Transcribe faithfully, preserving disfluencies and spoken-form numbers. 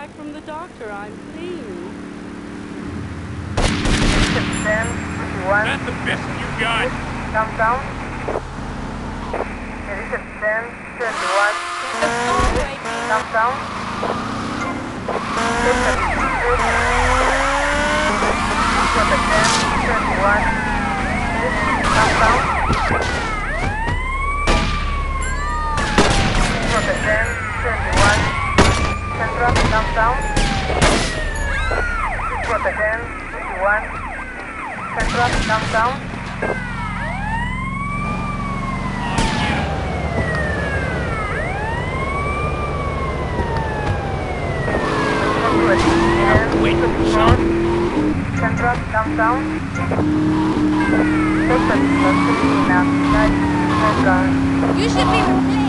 back from the doctor. I'm clean. ten, twenty-one. That's the best you got. Downtown. Edition ten, twenty-one. Downtown. ten, twenty-one. Downtown. ten, twenty-one. Central, downtown. ten, twenty-one. Central, downtown. Wait, son. Central, downtown. Take the bus to the You should be replaced.